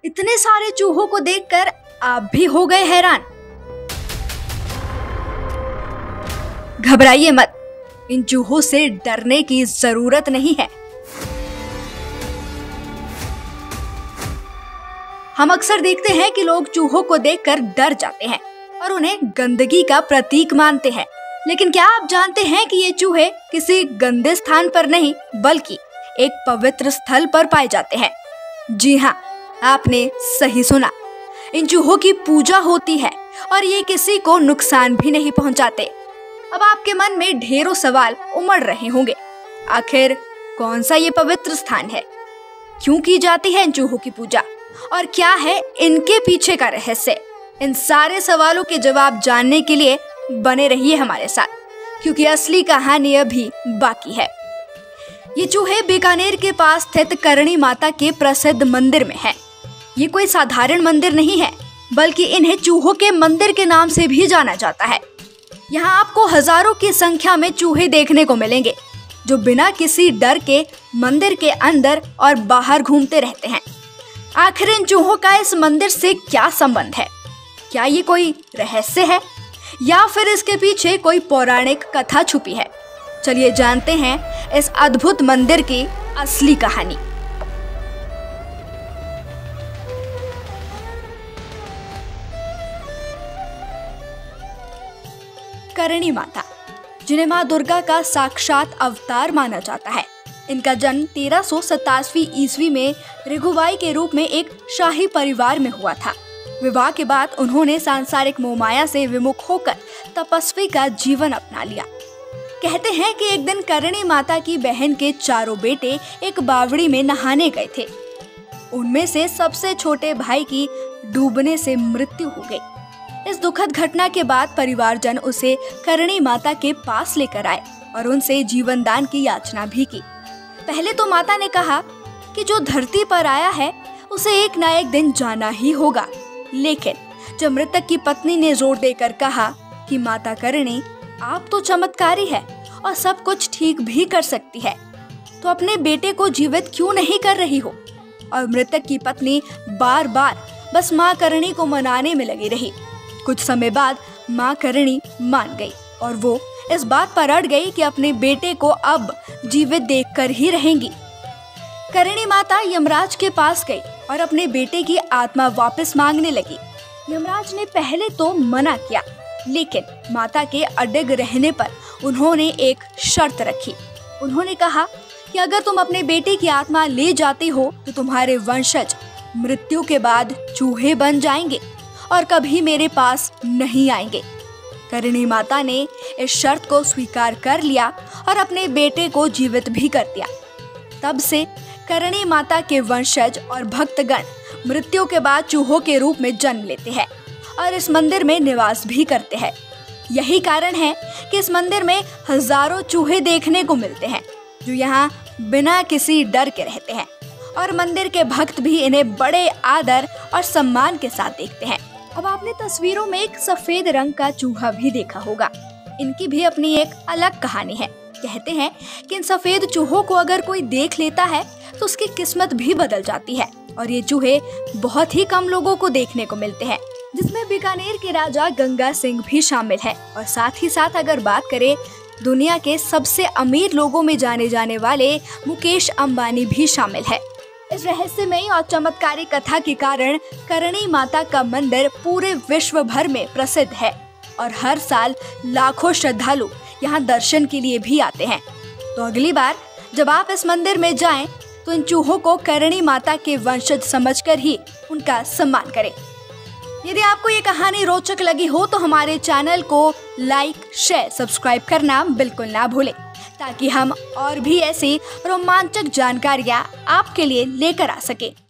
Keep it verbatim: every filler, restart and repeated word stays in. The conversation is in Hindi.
इतने सारे चूहों को देखकर आप भी हो गए हैरान। घबराइए मत, इन चूहों से डरने की जरूरत नहीं है। हम अक्सर देखते हैं कि लोग चूहों को देखकर डर जाते हैं और उन्हें गंदगी का प्रतीक मानते हैं। लेकिन क्या आप जानते हैं कि ये चूहे किसी गंदे स्थान पर नहीं बल्कि एक पवित्र स्थल पर पाए जाते हैं। जी हाँ, आपने सही सुना। इन चूहों की पूजा होती है और ये किसी को नुकसान भी नहीं पहुंचाते। अब आपके मन में ढेरों सवाल उमड़ रहे होंगे, आखिर कौन सा ये पवित्र स्थान है, क्यों की जाती है इन चूहों की पूजा और क्या है इनके पीछे का रहस्य। इन सारे सवालों के जवाब जानने के लिए बने रहिए हमारे साथ, क्योंकि असली कहानी अभी बाकी है। ये चूहे बीकानेर के पास स्थित करणी माता के प्रसिद्ध मंदिर में हैं। ये कोई साधारण मंदिर नहीं है, बल्कि इन्हें चूहों के मंदिर के नाम से भी जाना जाता है। यहाँ आपको हजारों की संख्या में चूहे देखने को मिलेंगे, जो बिना किसी डर के मंदिर के अंदर और बाहर घूमते रहते हैं। आखिर इन चूहों का इस मंदिर से क्या संबंध है? क्या ये कोई रहस्य है या फिर इसके पीछे कोई पौराणिक कथा छुपी है? चलिए जानते हैं इस अद्भुत मंदिर की असली कहानी। करणी माता, जिन्हें माँ दुर्गा का साक्षात अवतार माना जाता है, इनका जन्म तेरह सौ सतासी ईस्वी में ऋगुबाई के रूप में एक शाही परिवार में हुआ था। विवाह के बाद उन्होंने सांसारिक मोहमाया से विमुख होकर तपस्वी का जीवन अपना लिया। कहते हैं कि एक दिन करणी माता की बहन के चारों बेटे एक बावड़ी में नहाने गए थे। उनमें से सबसे छोटे भाई की डूबने से मृत्यु हो गई। इस दुखद घटना के बाद परिवारजन उसे करणी माता के पास लेकर आए और उनसे जीवन दान की याचना भी की। पहले तो माता ने कहा कि जो धरती पर आया है उसे एक ना एक दिन जाना ही होगा, लेकिन जब मृतक की पत्नी ने जोर देकर कहा कि माता करणी, आप तो चमत्कारी है और सब कुछ ठीक भी कर सकती है, तो अपने बेटे को जीवित क्यों नहीं कर रही हो? और मृतक की पत्नी बार बार बस माँ करणी को मनाने में लगी रही। कुछ समय बाद माँ करणी मान गई और वो इस बात पर अड़ गई कि अपने बेटे को अब जीवित देखकर ही रहेंगी। करणी माता यमराज के पास गई और अपने बेटे की आत्मा वापस मांगने लगी। यमराज ने पहले तो मना किया, लेकिन माता के अडिग रहने पर उन्होंने एक शर्त रखी। उन्होंने कहा कि अगर तुम अपने बेटे की आत्मा ले जाती हो तो तुम्हारे वंशज मृत्यु के बाद चूहे बन जाएंगे और कभी मेरे पास नहीं आएंगे। करणी माता ने इस शर्त को स्वीकार कर लिया और अपने बेटे को जीवित भी कर दिया। तब से करणी माता के वंशज और भक्तगण मृत्यु के बाद चूहों के रूप में जन्म लेते हैं और इस मंदिर में निवास भी करते हैं। यही कारण है कि इस मंदिर में हजारों चूहे देखने को मिलते हैं, जो यहाँ बिना किसी डर के रहते हैं और मंदिर के भक्त भी इन्हें बड़े आदर और सम्मान के साथ देखते हैं। अब आपने तस्वीरों में एक सफेद रंग का चूहा भी देखा होगा। इनकी भी अपनी एक अलग कहानी है। कहते हैं कि इन सफेद चूहों को अगर कोई देख लेता है तो उसकी किस्मत भी बदल जाती है और ये चूहे बहुत ही कम लोगों को देखने को मिलते हैं, जिसमें बीकानेर के राजा गंगा सिंह भी शामिल है। और साथ ही साथ अगर बात करें दुनिया के सबसे अमीर लोगों में जाने जाने वाले मुकेश अंबानी भी शामिल है। इस रहस्यमयी और चमत्कारी कथा के कारण करणी माता का मंदिर पूरे विश्व भर में प्रसिद्ध है और हर साल लाखों श्रद्धालु यहाँ दर्शन के लिए भी आते हैं। तो अगली बार जब आप इस मंदिर में जाएं, तो इन चूहों को करणी माता के वंशज समझकर ही उनका सम्मान करें। यदि आपको ये कहानी रोचक लगी हो तो हमारे चैनल को लाइक, शेयर, सब्सक्राइब करना बिल्कुल ना भूलें, ताकि हम और भी ऐसी रोमांचक जानकारियाँ आपके लिए लेकर आ सके।